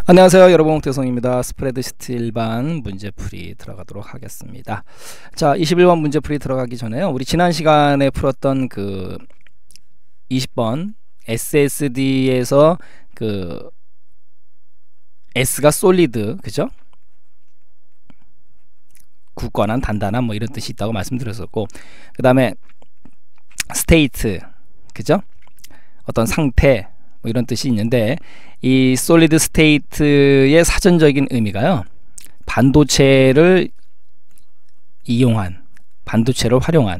안녕하세요 여러분, 홍태성입니다. 스프레드시트 일반 문제풀이 들어가도록 하겠습니다. 자, 21번 문제풀이 들어가기 전에요, 우리 지난 시간에 풀었던 그 20번 SSD에서 그 S가 솔리드, 그죠? 굳건한, 단단한 뭐 이런 뜻이 있다고 말씀드렸었고, 그 다음에 스테이트, 그죠? 어떤 상태 뭐 이런 뜻이 있는데, 이 솔리드 스테이트의 사전적인 의미가요, 반도체를 이용한, 반도체를 활용한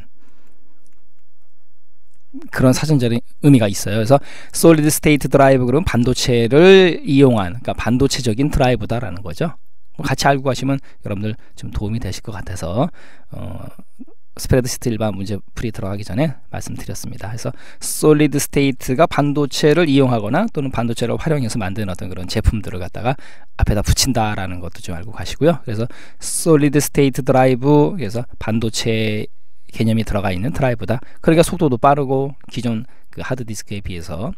그런 사전적인 의미가 있어요. 그래서 솔리드 스테이트 드라이브, 그러면 반도체를 이용한, 그러니까 반도체적인 드라이브다라는 거죠. 같이 알고 가시면 여러분들 좀 도움이 되실 것 같아서 스프레드시트 일반 문제풀이 들어가기 전에 말씀드렸습니다. 그래서 솔리드 스테이트가 반도체를 이용하거나 또는 반도체를 활용해서 만든 어떤 그런 제품들을 갖다가 앞에다 붙인다라는 것도 좀 알고 가시고요. 그래서 솔리드 스테이트 드라이브, 그래서 반도체 개념이 들어가 있는 드라이브다. 그러니까 속도도 빠르고 기존 그 하드디스크에 비해서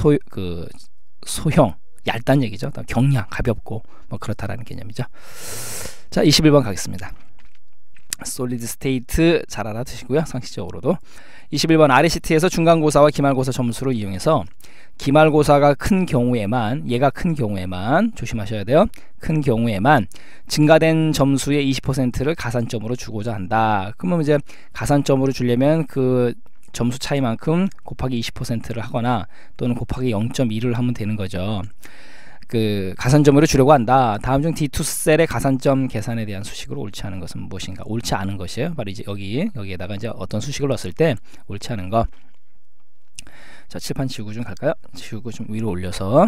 소형, 얇다는 얘기죠. 경량, 가볍고 뭐 그렇다라는 개념이죠. 자, 21번 가겠습니다. 솔리드 스테이트 잘 알아두시고요, 상식적으로도. 21번 RCT에서 중간고사와 기말고사 점수를 이용해서 기말고사가 큰 경우에만, 얘가 큰 경우에만 조심하셔야 돼요. 큰 경우에만 증가된 점수의 20%를 가산점으로 주고자 한다. 그러면 이제 가산점으로 주려면 그 점수 차이만큼 곱하기 20%를 하거나 또는 곱하기 0.2를 하면 되는 거죠. 그 가산점으로 주려고 한다. 다음 중 D2셀의 가산점 계산에 대한 수식으로 옳지 않은 것은 무엇인가? 옳지 않은 것이에요. 바로 이제 여기에다가 이제 어떤 수식을 넣었을 때 옳지 않은 것. 자, 칠판 지우고 좀 갈까요? 지우고 좀 위로 올려서.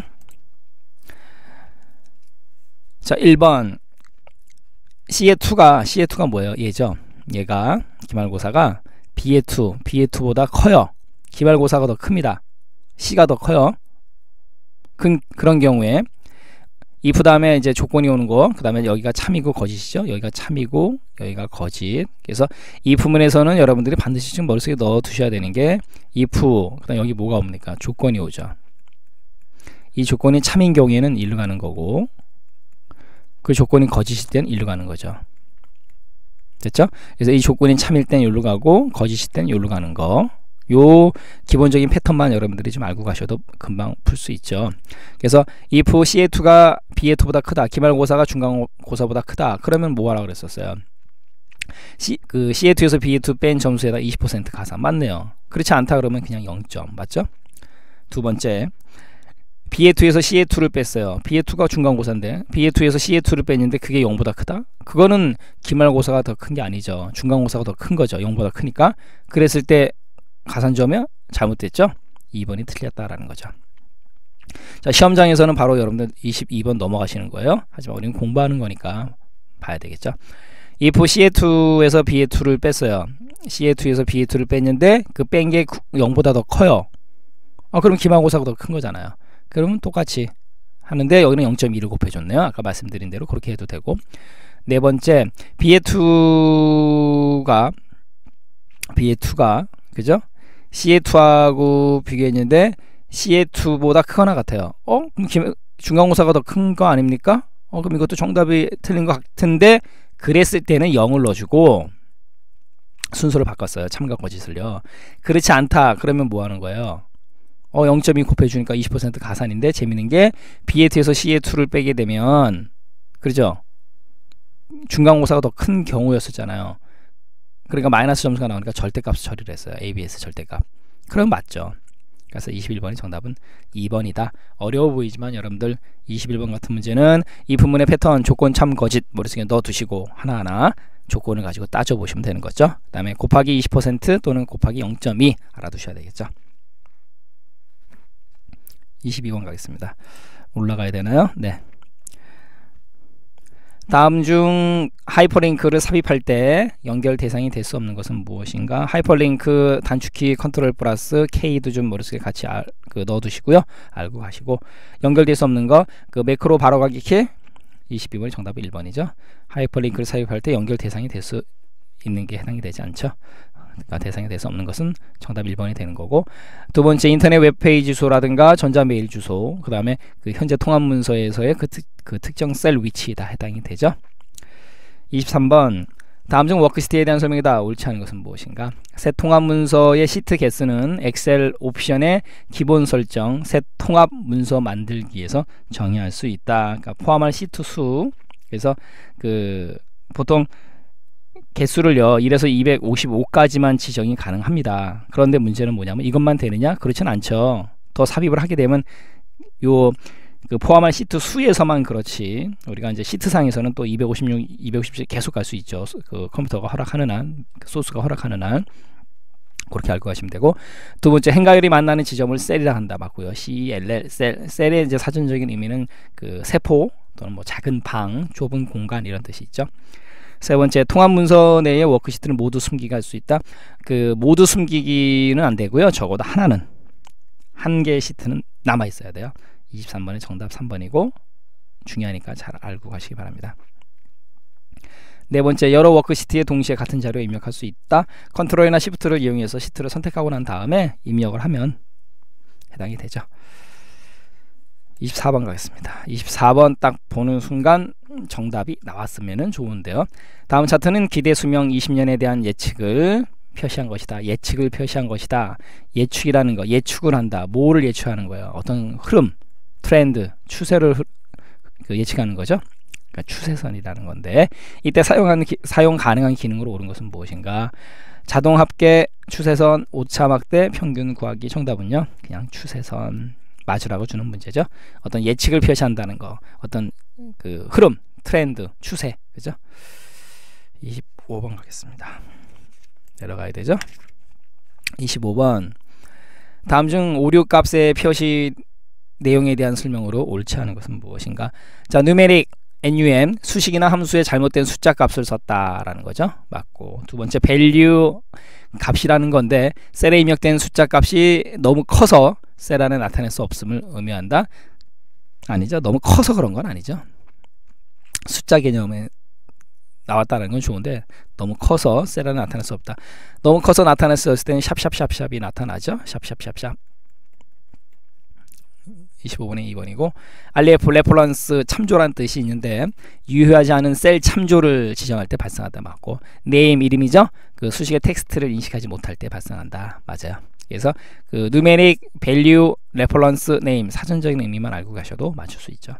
자, 1번 C의 2가 뭐예요? 얘죠. 얘가 기말고사가 B의 2보다 커요. 기말고사가 더 큽니다. C가 더 커요. 그런 경우에 if 다음에 이제 조건이 오는 거, 그 다음에 여기가 참이고 거짓이죠. 여기가 참이고 여기가 거짓. 그래서 이 부분에서는 여러분들이 반드시 좀 머릿속에 넣어 두셔야 되는 게 if, 그 다음 여기 뭐가 옵니까? 조건이 오죠. 이 조건이 참인 경우에는 일로 가는 거고, 그 조건이 거짓일 땐 일로 가는 거죠. 됐죠? 그래서 이 조건이 참일 땐 여기로 가고 거짓일 땐 여기로 가는 거, 요 기본적인 패턴만 여러분들이 좀 알고 가셔도 금방 풀 수 있죠. 그래서 if C의 2가 B의 2보다 크다, 기말고사가 중간고사보다 크다, 그러면 뭐 하라고 그랬었어요? C의 2에서 B의 2 뺀 점수에다 20% 가산. 맞네요. 그렇지 않다 그러면 그냥 0점. 맞죠? 두 번째, B의 2에서 C의 2를 뺐어요. B의 2가 중간고사인데 B의 2에서 C의 2를 뺐는데 그게 0보다 크다? 그거는 기말고사가 더 큰 게 아니죠. 중간고사가 더 큰 거죠. 0보다 크니까. 그랬을 때 가산점이 잘못됐죠? 2번이 틀렸다라는 거죠. 자, 시험장에서는 바로 여러분들 22번 넘어가시는 거예요. 하지만 우리는 공부하는 거니까 봐야 되겠죠. if C의 2에서 B의 2를 뺐어요. C의 2에서 B의 2를 뺐는데 그 뺀 게 0보다 더 커요. 그럼 기말고사가 더 큰 거잖아요. 그러면 똑같이 하는데 여기는 0.2를 곱해줬네요. 아까 말씀드린 대로 그렇게 해도 되고. 네 번째, B의 2가 그죠? C의 2하고 비교했는데 C의 2보다 크거나 같아요. 그럼 중간고사가 더 큰 거 아닙니까? 그럼 이것도 정답이 틀린 것 같은데, 그랬을 때는 0을 넣어주고 순서를 바꿨어요. 참과 거짓을요. 그렇지 않다 그러면 뭐 하는 거예요? 0.2 곱해주니까 20% 가산인데, 재밌는 게 B의 2에서 C의 2를 빼게 되면, 그렇죠? 중간고사가 더 큰 경우였었잖아요. 그러니까 마이너스 점수가 나오니까 절대값을 처리를 했어요. ABS 절대값. 그럼 맞죠. 그래서 21번이 정답은 2번이다. 어려워 보이지만 여러분들 21번 같은 문제는 이 부문의 패턴, 조건, 참, 거짓 머릿속에 넣어 두시고 하나하나 조건을 가지고 따져 보시면 되는 거죠. 그 다음에 곱하기 20% 또는 곱하기 0.2 알아두셔야 되겠죠. 22번 가겠습니다. 올라가야 되나요? 네. 다음 중 하이퍼링크를 삽입할 때 연결 대상이 될 수 없는 것은 무엇인가? 하이퍼링크 단축키 컨트롤 플러스 K도 좀 머릿속에 같이 넣어 두시고요. 알고 가시고, 연결될 수 없는 거, 그 매크로 바로가기 키. 22번이 정답이 1번이죠. 하이퍼링크를 삽입할 때 연결 대상이 될 수 있는 게 해당이 되지 않죠. 대상이 될 수 없는 것은 정답 1번이 되는 거고, 두 번째 인터넷 웹페이지 주소라든가 전자메일 주소, 그 다음에 그 현재 통합 문서에서의 그 특정 셀 위치다 해당이 되죠. 23번 다음 중 워크시트에 대한 설명이다. 옳지 않은 것은 무엇인가? 새 통합 문서의 시트 개수는 엑셀 옵션의 기본 설정 새 통합 문서 만들기에서 정의할 수 있다. 그러니까 포함할 시트 수, 그래서 그 보통 개수를요 1에서 255까지만 지정이 가능합니다. 그런데 문제는 뭐냐면 이것만 되느냐? 그렇진 않죠. 더 삽입을 하게 되면 요 그 포함할 시트 수에서만 그렇지, 우리가 이제 시트상에서는 또 256, 257 계속 갈 수 있죠. 그 컴퓨터가 허락하는 한, 소스가 허락하는 한, 그렇게 알고 가시면 되고, 두 번째 행가열이 만나는 지점을 셀이라 한다. 맞고요. CLL 셀의 이제 사전적인 의미는 그 세포 또는 뭐 작은 방, 좁은 공간 이런 뜻이 있죠. 세 번째 통합 문서 내의 워크시트는 모두 숨기게 할 수 있다. 그 모두 숨기기는 안 되고요. 적어도 하나는, 한 개의 시트는 남아 있어야 돼요. 23번의 정답 3번이고 중요하니까 잘 알고 가시기 바랍니다. 네 번째, 여러 워크시트에 동시에 같은 자료에 입력할 수 있다. 컨트롤이나 시프트를 이용해서 시트를 선택하고 난 다음에 입력을 하면 해당이 되죠. 24번 가겠습니다. 24번 딱 보는 순간 정답이 나왔으면 좋은데요. 다음 차트는 기대 수명 20년에 대한 예측을 표시한 것이다. 예측을 표시한 것이다. 예측이라는 거, 예측을 한다. 뭐를 예측하는 거예요? 어떤 흐름, 트렌드, 추세를 예측하는 거죠. 그러니까 추세선이라는 건데, 이때 사용 가능한 기능으로 옳은 것은 무엇인가? 자동 합계, 추세선, 오차 막대, 평균 구하기. 정답은요, 그냥 추세선 맞으라고 주는 문제죠. 어떤 예측을 표시한다는 거, 어떤 그 흐름, 트렌드, 추세, 그죠? 25번 가겠습니다. 내려가야 되죠. 25번 다음 중 오류 값의 표시 내용에 대한 설명으로 옳지 않은 것은 무엇인가? 자, 누메릭 NUM 수식이나 함수에 잘못된 숫자 값을 썼다라는 거죠. 맞고, 두 번째 value 값이라는 건데 셀에 입력된 숫자 값이 너무 커서 셀 안에 나타낼 수 없음을 의미한다. 아니죠. 너무 커서 그런 건 아니죠. 숫자 개념에 나왔다는 건 좋은데 너무 커서 셀 안에 나타낼 수 없다. 너무 커서 나타낼 수 없을 때는 샵샵샵샵이 나타나죠. 샵샵샵샵. 25번에 2번이고, RF 레퍼런스 참조란 뜻이 있는데 유효하지 않은 셀 참조를 지정할 때 발생한다. 맞고, name 이름이죠. 그 수식의 텍스트를 인식하지 못할 때 발생한다. 맞아요. 그래서 그 numeric value reference name 사전적인 의미만 알고 가셔도 맞출 수 있죠.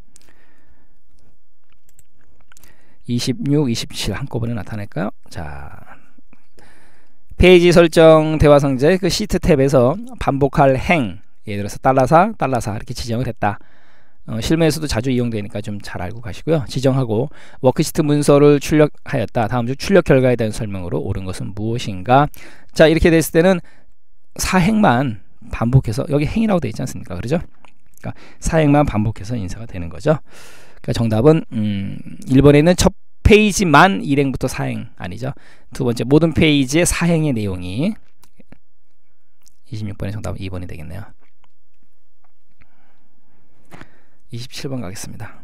26, 27 한꺼번에 나타낼까요? 자, 페이지 설정 대화 상자의 그 시트 탭에서 반복할 행, 예를 들어서 $4, $4 이렇게 지정을 했다. 실무에서도 자주 이용되니까 좀 잘 알고 가시고요. 지정하고 워크시트 문서를 출력하였다. 다음 중 출력 결과에 대한 설명으로 옳은 것은 무엇인가? 자, 이렇게 됐을 때는 사행만 반복해서, 여기 행이라고 되어 있지 않습니까? 그러죠? 그러니까 사행만 반복해서 인쇄가 되는 거죠. 그러니까 정답은 1번에 있는 첫 페이지만 일행부터 사행 아니죠. 두 번째, 모든 페이지의 사행의 내용이 26번의 정답은 2번이 되겠네요. 27번 가겠습니다.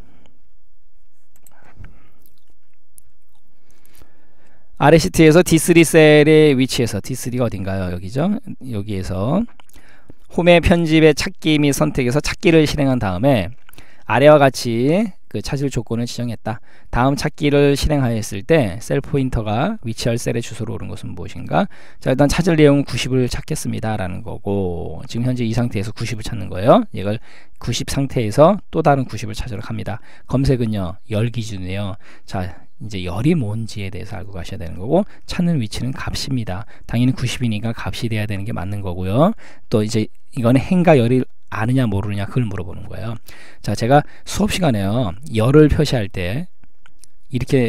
아래 시트에서 D3 셀의 위치에서, D3가 어딘가요? 여기죠. 여기에서 홈의 편집의 찾기 및 선택에서 찾기를 실행한 다음에 아래와 같이 그 찾을 조건을 지정했다. 다음 찾기를 실행하였을 때 셀 포인터가 위치할 셀의 주소로 오른 것은 무엇인가? 자, 일단 찾을 내용은 90을 찾겠습니다 라는 거고, 지금 현재 이 상태에서 90을 찾는 거예요. 이걸 90 상태에서 또 다른 90을 찾으러 갑니다. 검색은요, 열 기준이에요. 자, 이제 열이 뭔지에 대해서 알고 가셔야 되는 거고, 찾는 위치는 값입니다. 당연히 90이니까 값이 돼야 되는 게 맞는 거고요. 또 이제 이거는 행과 열이 아느냐 모르느냐 그걸 물어보는 거예요. 자, 제가 수업 시간에요, 열을 표시할 때 이렇게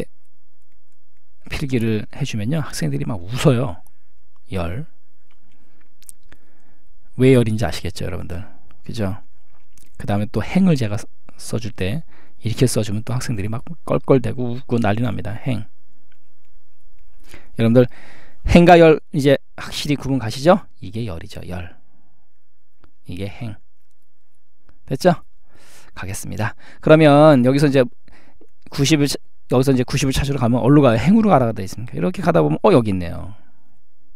필기를 해주면요, 학생들이 막 웃어요. 열. 왜 열인지 아시겠죠, 여러분들? 그죠? 그 다음에 또 행을 제가 써줄 때 이렇게 써주면 또 학생들이 막 껄껄대고 웃고 난리 납니다. 행. 여러분들 행과 열 이제 확실히 구분 가시죠? 이게 열이죠. 열. 이게 행. 됐죠? 가겠습니다. 그러면 여기서 이제 90을 찾으러 가면 어디로 가요? 행으로 가라가 되어 있습니까? 이렇게 가다 보면 여기 있네요.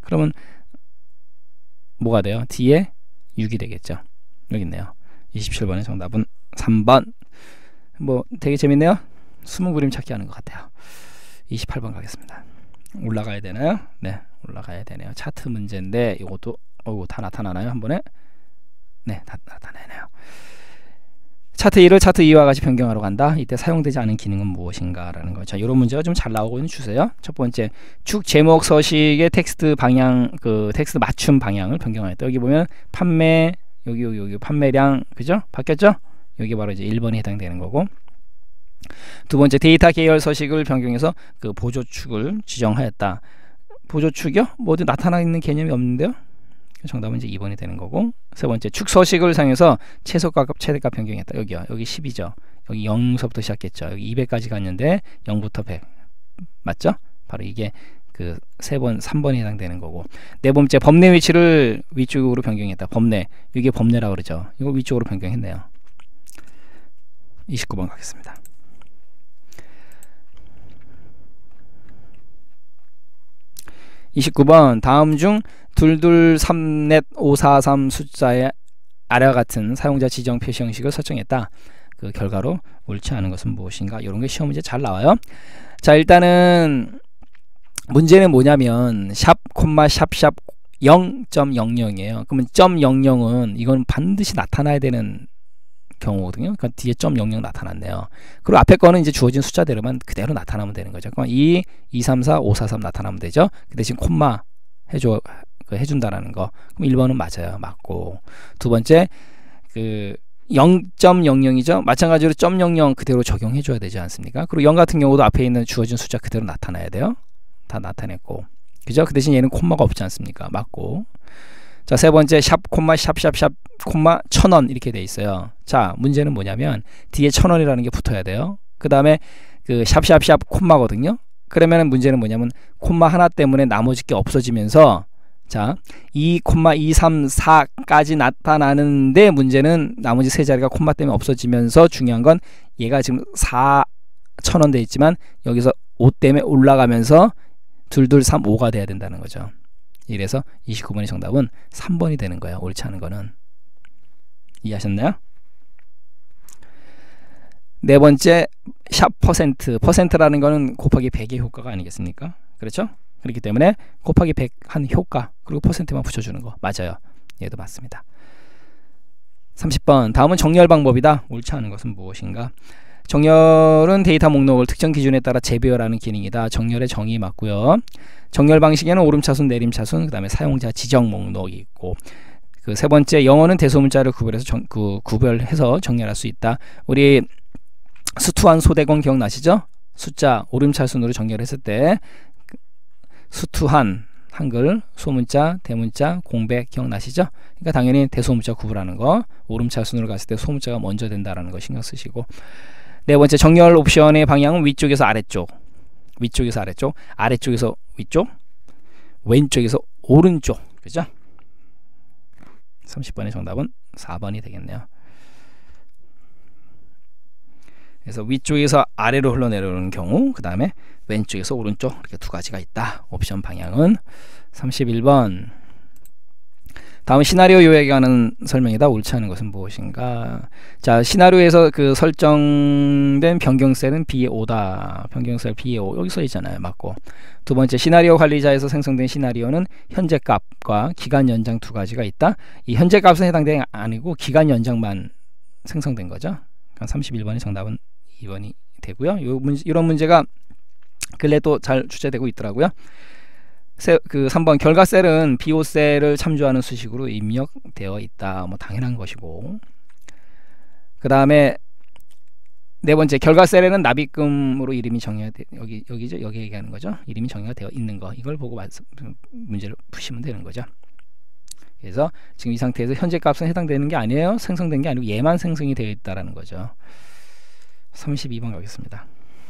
그러면 뭐가 돼요? D에 6이 되겠죠. 여기 있네요. 27번의 정답은 3번. 뭐 되게 재밌네요. 숨은 그림 찾기 하는 것 같아요. 28번 가겠습니다. 올라가야 되나요? 네, 올라가야 되네요. 차트 문제인데 이것도 다 나타나나요? 한 번에? 네, 다 나타나네요. 차트 1을 차트 2와 같이 변경하러 간다. 이때 사용되지 않은 기능은 무엇인가 라는 거. 자, 이런 문제가 좀 잘 나오고 있는 추세요. 첫 번째, 축 제목 서식의 텍스트 방향, 텍스트 맞춤 방향을 변경하였다. 여기 보면 판매, 여기 판매량, 그죠? 바뀌었죠? 여기 바로 이제 1번이 해당되는 거고. 두 번째, 데이터 계열 서식을 변경해서 그 보조축을 지정하였다. 보조축이요? 뭐 어디 나타나 있는 개념이 없는데요? 정답은 이제 2번이 되는 거고. 세 번째, 축 서식을 사용해서 최소값, 최대값 변경했다. 여기요. 여기 10이죠. 여기 0서부터 시작했죠. 여기 200까지 갔는데 0부터 100. 맞죠? 바로 이게 그 3번이 해당되는 거고. 네 번째, 범례 위치를 위쪽으로 변경했다. 범례. 이게 범례라고 그러죠. 이거 위쪽으로 변경했네요. 29번 가겠습니다. (29번) 다음 중 223넷543 숫자의 아래와 같은 사용자 지정 표시 형식을 설정했다. 그 결과로 옳지 않은 것은 무엇인가? 이런 게 시험 문제 잘 나와요. 자, 일단은 문제는 뭐냐면 샵, 콤마, 샵 0.00이에요. 그러면 .00은 이건 반드시 나타나야 되는 경우거든요. 그러니까 뒤에 .00 나타났네요. 그리고 앞에 거는 이제 주어진 숫자대로만 그대로 나타나면 되는 거죠. 그럼 2, 2, 3, 4, 5, 4, 3 나타나면 되죠. 그 대신 콤마 해준다라는 거. 그럼 1번은 맞아요. 맞고. 두 번째, 0.00이죠. 마찬가지로 .00 그대로 적용해 줘야 되지 않습니까? 그리고 0 같은 경우도 앞에 있는 주어진 숫자 그대로 나타나야 돼요. 다 나타냈고. 그죠? 그 대신 얘는 콤마가 없지 않습니까? 맞고. 자, 세 번째, 샵, 콤마, 샵, 콤마, 1000원 이렇게 돼 있어요. 자, 문제는 뭐냐면 뒤에 1000원이라는 게 붙어야 돼요. 그 다음에 샵, 콤마거든요. 그러면 문제는 뭐냐면 콤마 하나 때문에 나머지 게 없어지면서 자, 2,2,3,4까지 나타나는데 문제는 나머지 세 자리가 콤마 때문에 없어지면서 중요한 건 얘가 지금 4,000원 돼 있지만 여기서 5 때문에 올라가면서 2, 2, 3, 5가 돼야 된다는 거죠. 이래서 29번의 정답은 3번이 되는 거예요. 옳지 않은 거는. 이해하셨나요? 네 번째, 샵 퍼센트라는 거는 곱하기 100의 효과가 아니겠습니까? 그렇죠? 그렇기 때문에 곱하기 100 한 효과 그리고 퍼센트만 붙여주는 거 맞아요. 얘도 맞습니다. 30번, 다음은 정렬 방법이다. 옳지 않은 것은 무엇인가? 정렬은 데이터 목록을 특정 기준에 따라 재배열하는 기능이다. 정렬의 정의 맞고요. 정렬 방식에는 오름차순, 내림차순, 그 다음에 사용자 지정 목록이 있고, 그 세 번째, 영어는 대소문자를 구별해서 정렬할 수 있다. 우리 수투한 소대공 기억나시죠? 숫자 오름차순으로 정렬했을 때 수투한 한글, 소문자, 대문자, 공백 기억나시죠? 그러니까 당연히 대소문자 구분하는 거, 오름차순으로 갔을 때 소문자가 먼저 된다라는 거 신경 쓰시고. 네 번째, 정렬 옵션의 방향은 위쪽에서 아래쪽, 위쪽에서 아래쪽, 아래쪽에서 위쪽, 왼쪽에서 오른쪽. 그죠? 30번의 정답은 4번이 되겠네요. 그래서 위쪽에서 아래로 흘러내려오는 경우, 그 다음에 왼쪽에서 오른쪽, 이렇게 두 가지가 있다. 옵션 방향은. 31번, 다음 시나리오 요약에 관한 설명이다. 옳지 않은 것은 무엇인가? 자, 시나리오에서 그 설정된 변경셀은 B5다. 변경셀 B5 여기 써 있잖아요. 맞고. 두 번째, 시나리오 관리자에서 생성된 시나리오는 현재 값과 기간 연장 두 가지가 있다. 이 현재 값은 해당되는 게 아니고 기간 연장만 생성된 거죠. 그러니까 31번의 정답은 2번이 되고요. 이런 문제가 근래 또 잘 출제되고 있더라고요. 3번, 결과셀은 BO셀을 참조하는 수식으로 입력되어 있다. 뭐 당연한 것이고. 그 다음에 네 번째, 결과셀에는 납입금으로 이름이 정의가 여기죠. 여기 얘기하는 거죠. 이름이 정의가 되어 있는 거. 이걸 보고 문제를 푸시면 되는 거죠. 그래서 지금 이 상태에서 현재 값은 해당되는 게 아니에요. 생성된 게 아니고 얘만 생성이 되어 있다라는 거죠. 32번 가겠습니다.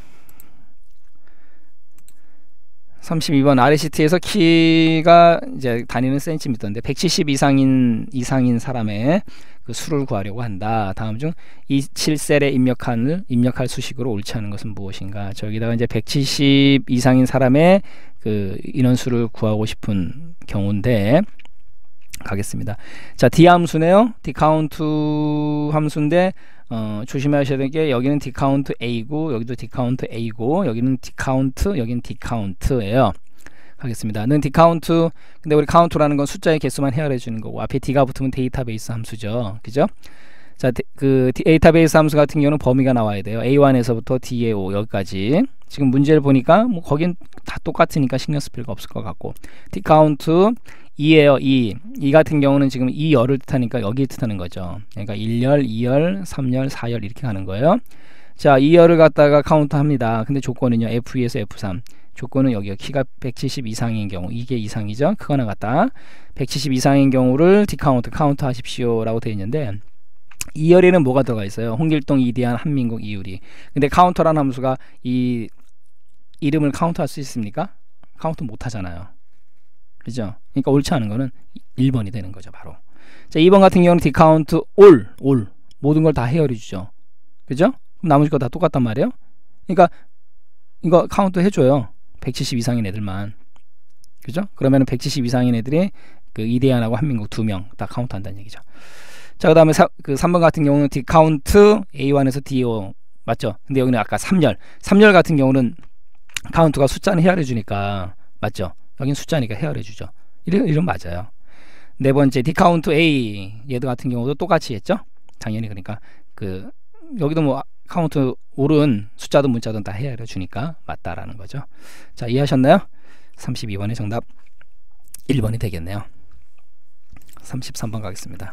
32번, RCT에서 키가 이제 단위는 센티미터인데 170 이상인 사람의 그 수를 구하려고 한다. 다음 중 27셀에 입력할 수식으로 옳지 않은 것은 무엇인가? 저기다가 이제 170 이상인 사람의 그 인원수를 구하고 싶은 경우인데 가겠습니다. 자, D 함수네요. D 카운트 함수인데 조심하셔야 될 게 여기는 D 카운트 A고 여기도 D 카운트 A고 여기는 D 카운트 여기는 D 카운트예요. 하겠습니다. 는 D 카운트 근데 우리 카운트라는 건 숫자의 개수만 헤아려 주는 거고 앞에 D가 붙으면 데이터베이스 함수죠. 그죠? 자, 그 데이터베이스 함수 같은 경우는 범위가 나와야 돼요. A1에서부터 DAO 여기까지. 지금 문제를 보니까 뭐 거긴 다 똑같으니까 신경 쓸 필요가 없을 것 같고 D 카운트 2예요. 2 같은 경우는 지금 2열을 뜻하니까 여기 뜻하는 거죠. 그러니까 1열, 2열, 3열, 4열 이렇게 가는 거예요. 자, 2열을 갖다가 카운트 합니다. 근데 조건은요. F2에서 F3. 조건은 여기요. 키가 170 이상인 경우 이게 이상이죠. 크거나 같다. 170 이상인 경우를 디카운트 카운트 하십시오 라고 되어 있는데 2열에는 뭐가 들어가 있어요? 홍길동, 이대한, 한민국, 이유리. 근데 카운터라는 함수가 이 이름을 카운트할 수 있습니까? 카운트 못 하잖아요. 그죠? 그러니까 옳지 않은 거는 1번이 되는 거죠. 바로. 자, 2번 같은 경우는 디카운트 올 모든 걸 다 헤어려 주죠. 그죠? 그럼 나머지 거 다 똑같단 말이에요. 그러니까 이거 카운트 해줘요. 170 이상인 애들만. 그죠? 그러면은 170 이상인 애들이 그 이대한하고 한민국 2명 다 카운트 한다는 얘기죠. 자, 그 다음에 그 3번 같은 경우는 디카운트 A1에서 DO 맞죠? 근데 여기는 아까 3열 같은 경우는 카운트가 숫자는 헤아려 주니까 맞죠? 여긴 숫자니까 헤아려 주죠. 이런 맞아요. 네 번째 디카운트 A 얘들 같은 경우도 똑같이 했죠? 당연히 그러니까 그 여기도 뭐 카운트 옳은 숫자든 문자든 다 헤아려 주니까 맞다라는 거죠. 자, 이해하셨나요? 32번의 정답 1번이 되겠네요. 33번 가겠습니다.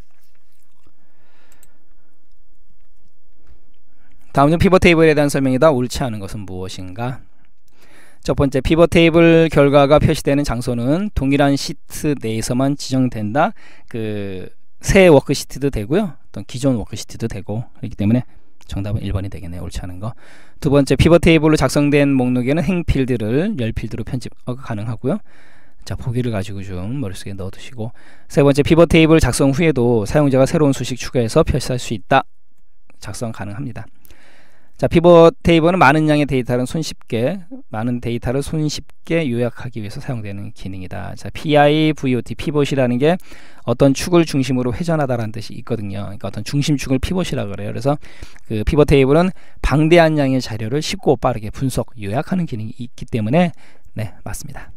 다음은 피벗 테이블에 대한 설명이다. 옳지 않은 것은 무엇인가? 첫 번째, 피벗 테이블 결과가 표시되는 장소는 동일한 시트 내에서만 지정된다. 그 새 워크시트도 되고요. 또 기존 워크시트도 되고 그렇기 때문에 정답은 1번이 되겠네요. 옳지 않은 거. 두 번째, 피벗 테이블로 작성된 목록에는 행필드를 열필드로 편집 가능하고요. 자, 보기를 가지고 좀 머릿속에 넣어두시고. 세 번째, 피벗 테이블 작성 후에도 사용자가 새로운 수식 추가해서 표시할 수 있다. 작성 가능합니다. 자, 피벗 테이블은 많은 양의 데이터를 손쉽게 요약하기 위해서 사용되는 기능이다. 자, PIVOT, 피벗이라는 게 어떤 축을 중심으로 회전하다라는 뜻이 있거든요. 그러니까 어떤 중심축을 피벗이라고 그래요. 그래서 그 피벗 테이블은 방대한 양의 자료를 쉽고 빠르게 분석, 요약하는 기능이 있기 때문에 네, 맞습니다.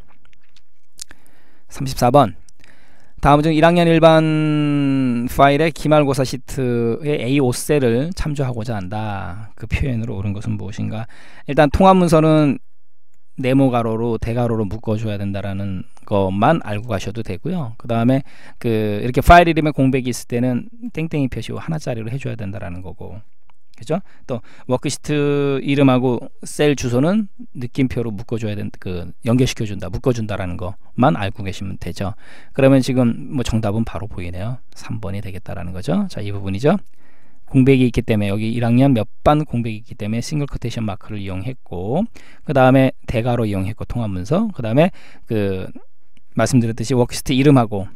34번. 다음 중 1학년 일반 파일의 기말고사 시트의 A5셀을 참조하고자 한다. 그 표현으로 옳은 것은 무엇인가? 일단 통합 문서는 네모 가로로 대가로로 묶어줘야 된다라는 것만 알고 가셔도 되고요. 그 다음에 그 이렇게 파일 이름에 공백이 있을 때는 땡땡이 표시로 하나짜리로 해줘야 된다라는 거고. 그죠? 또 워크시트 이름하고 셀 주소는 느낌표로 묶어줘야 연결시켜준다, 묶어준다라는 것만 알고 계시면 되죠. 그러면 지금 뭐 정답은 바로 보이네요. 3번이 되겠다라는 거죠. 자, 이 부분이죠. 공백이 있기 때문에 여기 1학년 몇 반 공백이 있기 때문에 싱글 코테이션 마크를 이용했고, 그 다음에 대괄호 이용했고 통합 문서, 그 다음에 그 말씀드렸듯이 워크시트 이름하고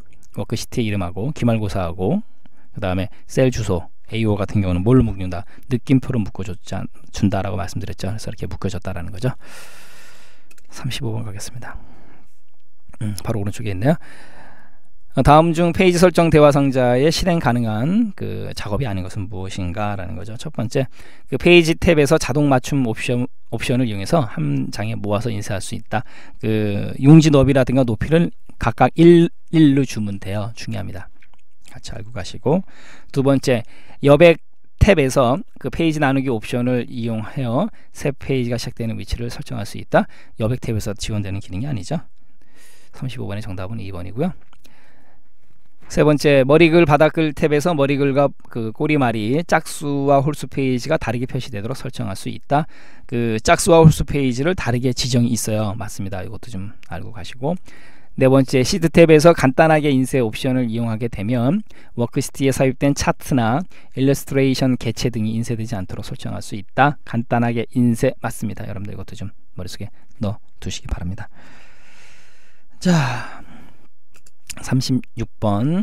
기말고사하고 그 다음에 셀 주소 A5 같은 경우는 뭘로 묶는다? 느낌표로 묶어준다라고 말씀드렸죠. 그래서 이렇게 묶어줬다라는 거죠. 35번 가겠습니다. 바로 오른쪽에 있네요. 다음 중 페이지 설정 대화 상자에 실행 가능한 그 작업이 아닌 것은 무엇인가? 라는 거죠. 첫 번째, 그 페이지 탭에서 자동 맞춤 옵션을 이용해서 한 장에 모아서 인쇄할 수 있다. 그 용지 너비라든가 높이를 각각 1로 주면 돼요. 중요합니다. 같이 알고 가시고. 두 번째, 여백 탭에서 그 페이지 나누기 옵션을 이용하여 새 페이지가 시작되는 위치를 설정할 수 있다. 여백 탭에서 지원되는 기능이 아니죠. 35번의 정답은 2번이고요. 세 번째, 머리글 바닥글 탭에서 머리글과 그 꼬리말이 짝수와 홀수 페이지가 다르게 표시되도록 설정할 수 있다. 그 짝수와 홀수 페이지를 다르게 지정이 있어요. 맞습니다. 이것도 좀 알고 가시고. 네 번째, 시트 탭에서 간단하게 인쇄 옵션을 이용하게 되면 워크시트에 삽입된 차트나 일러스트레이션 개체 등이 인쇄되지 않도록 설정할 수 있다. 간단하게 인쇄 맞습니다. 여러분들 이것도 좀 머릿속에 넣어 두시기 바랍니다. 자, 36번.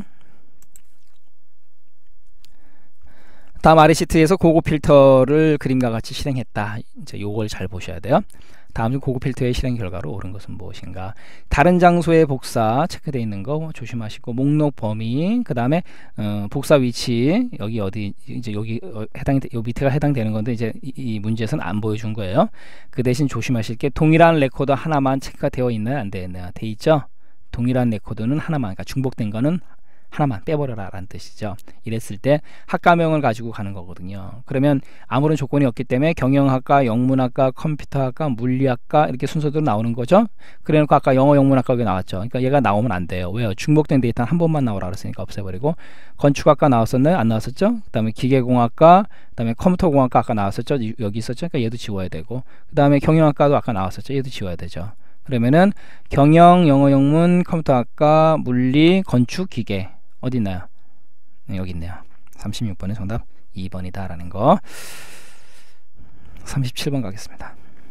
다음 아래 시트에서 고급 필터를 그림과 같이 실행했다. 이제 요걸 잘 보셔야 돼요. 다음 중 고급 필터의 실행 결과로 옳은 것은 무엇인가? 다른 장소의 복사 체크되어 있는 거 조심하시고, 목록 범위, 그 다음에 복사 위치, 여기 어디 이제 여기 요 밑에가 해당되는 건데 이제 이 문제에서는 안 보여준 거예요. 그 대신 조심하실 게 동일한 레코더 하나만 체크가 되어 있나요, 안 되어 있나요? 돼 있죠? 동일한 레코더는 하나만, 그러니까 중복된 거는 하나만 빼버려라 라는 뜻이죠. 이랬을 때 학과명을 가지고 가는 거거든요. 그러면 아무런 조건이 없기 때문에 경영학과, 영문학과, 컴퓨터학과, 물리학과 이렇게 순서대로 나오는 거죠. 그래 놓고 아까 영어 영문학과 여기 나왔죠. 그러니까 얘가 나오면 안 돼요. 왜요? 중복된 데이터는 한 번만 나오라 그랬으니까 없애버리고. 건축학과 나왔었나요? 안 나왔었죠? 그 다음에 기계공학과, 그 다음에 컴퓨터공학과 아까 나왔었죠? 여기 있었죠? 그러니까 얘도 지워야 되고, 그 다음에 경영학과도 아까 나왔었죠? 얘도 지워야 되죠. 그러면은 경영, 영어, 영문, 컴퓨터학과, 물리, 건축, 기계 어디 있나요? 네, 여기 있네요. 36번의 정답 2번이다 라는 거. 37번 가겠습니다.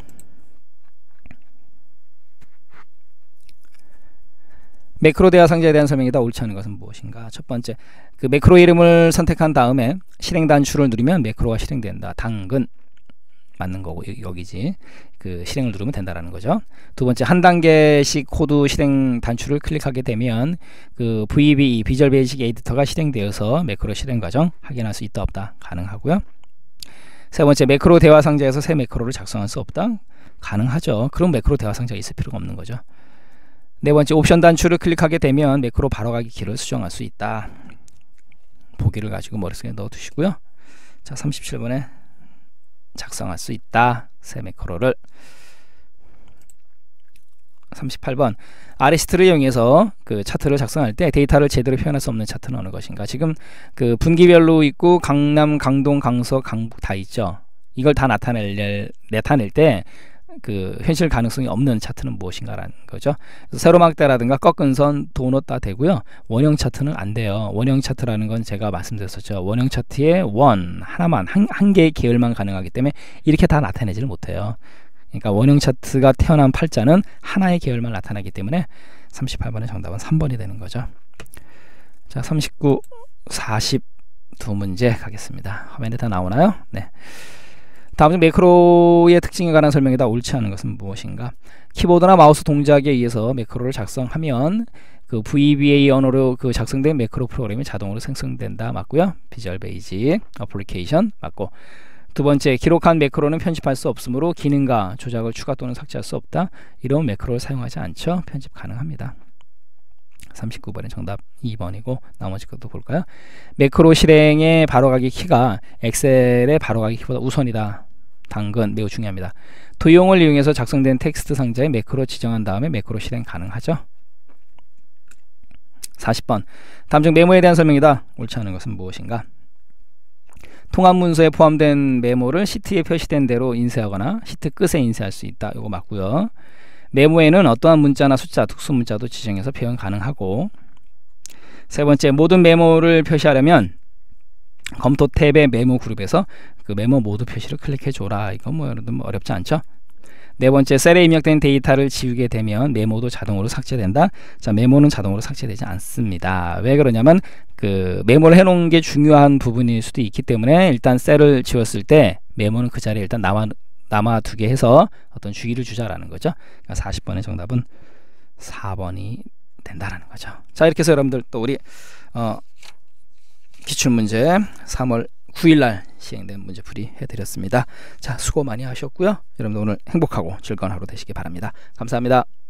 매크로 대화 상자에 대한 설명이다. 옳지 않은 것은 무엇인가? 첫 번째, 그 매크로 이름을 선택한 다음에 실행 단추를 누르면 매크로가 실행된다. 당근 맞는 거고, 여기지. 그 실행을 누르면 된다라는 거죠. 두 번째, 한 단계씩 코드 실행 단추를 클릭하게 되면 그 VBE 비주얼 베이직 에디터가 실행되어서 매크로 실행 과정 확인할 수 있다 없다 가능하고요. 세 번째, 매크로 대화 상자에서 새 매크로를 작성할 수 없다 가능하죠. 그럼 매크로 대화 상자가 있을 필요가 없는 거죠. 네 번째, 옵션 단추를 클릭하게 되면 매크로 바로가기 키를 수정할 수 있다. 보기를 가지고 머릿속에 넣어 두시고요. 자, 37번에 작성할 수 있다. 새 매크로를. 38번, RS트를 이용해서 그 차트를 작성할 때 데이터를 제대로 표현할 수 없는 차트는 어느 것인가? 지금 그 분기별로 있고 강남, 강동, 강서, 강북 다 있죠. 이걸 다 나타낼 때 그 현실 가능성이 없는 차트는 무엇인가라는 거죠. 세로막대라든가 꺾은 선, 도넛 다 되고요. 원형 차트는 안 돼요. 원형 차트라는 건 제가 말씀드렸었죠. 원형 차트에 하나만 한 개의 계열만 가능하기 때문에 이렇게 다 나타내지를 못해요. 그러니까 원형 차트가 태어난 팔자는 하나의 계열만 나타나기 때문에 38번의 정답은 3번이 되는 거죠. 자, 39, 40 두 문제 가겠습니다. 화면에 다 나오나요? 네. 다음은 매크로의 특징에 관한 설명이다. 옳지 않은 것은 무엇인가? 키보드나 마우스 동작에 의해서 매크로를 작성하면 그 VBA 언어로 그 작성된 매크로 프로그램이 자동으로 생성된다. 맞고요. 비주얼 베이직 어플리케이션 맞고. 두 번째, 기록한 매크로는 편집할 수 없으므로 기능과 조작을 추가 또는 삭제할 수 없다. 이런 매크로를 사용하지 않죠. 편집 가능합니다. 39번의 정답 2번이고 나머지 것도 볼까요? 매크로 실행의 바로가기 키가 엑셀의 바로가기 키보다 우선이다. 당근 매우 중요합니다. 도형을 이용해서 작성된 텍스트 상자에 매크로 지정한 다음에 매크로 실행 가능하죠. 40번, 다음 중 메모에 대한 설명이다. 옳지 않은 것은 무엇인가? 통합 문서에 포함된 메모를 시트에 표시된 대로 인쇄하거나 시트 끝에 인쇄할 수 있다. 이거 맞고요. 메모에는 어떠한 문자나 숫자, 특수 문자도 지정해서 표현 가능하고. 세 번째, 모든 메모를 표시하려면 검토 탭의 메모 그룹에서 그 메모 모두 표시를 클릭해 줘라. 이건 뭐 어렵지 않죠? 네 번째, 셀에 입력된 데이터를 지우게 되면 메모도 자동으로 삭제된다. 자, 메모는 자동으로 삭제되지 않습니다. 왜 그러냐면 그 메모를 해놓은 게 중요한 부분일 수도 있기 때문에 일단 셀을 지웠을 때 메모는 그 자리에 일단 남아두게 해서 어떤 주의를 주자라는 거죠. 그러니까 40번의 정답은 4번이 된다라는 거죠. 자, 이렇게 해서 여러분들 또 우리 기출문제 3월 9일날 시행된 문제풀이 해드렸습니다. 자, 수고 많이 하셨고요. 여러분들 오늘 행복하고 즐거운 하루 되시기 바랍니다. 감사합니다.